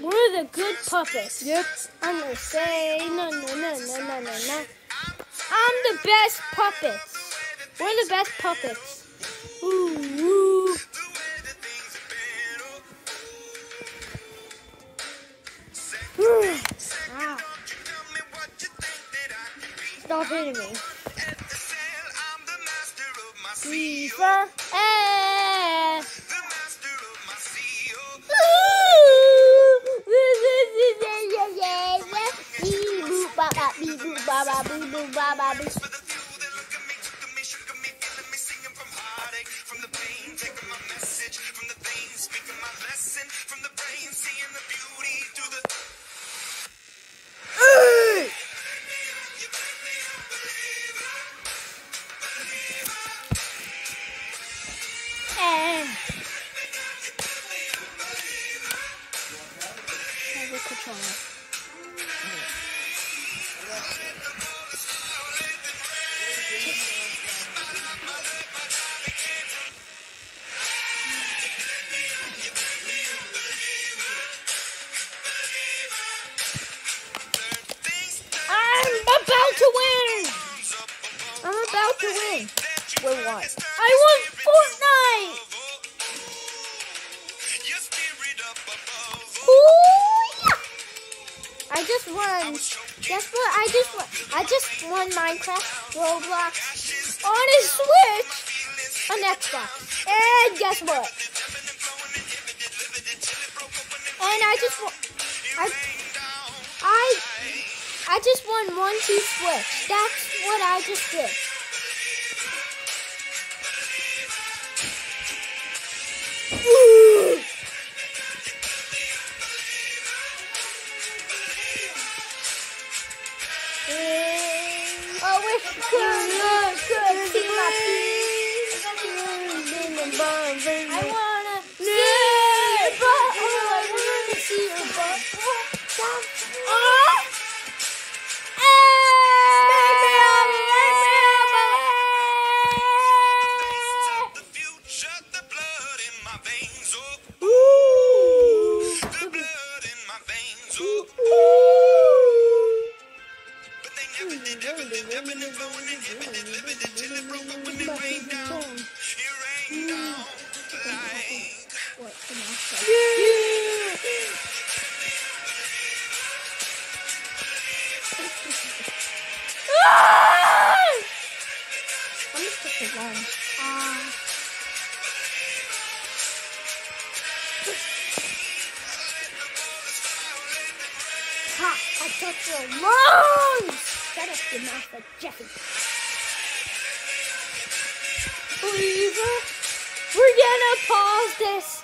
We're the good puppets. Yep. I'm gonna say no. I'm the best puppets. We're the best puppets. Ooh. Ow. Stop hitting me. FIFA. I'm about to win. With what? I won Fortnite! Ooh, yeah. I just won. Guess what? I just won Minecraft, Roblox, on a Switch, on Xbox. And guess what? And I just won. I just won 1-2 Switch. That's what I just did. Ooh. I wish I could see my feet. I wanna see your butt. I wanna see your butt. I touched your lungs! Shut up, your mouth, Jeffy. We're gonna pause this.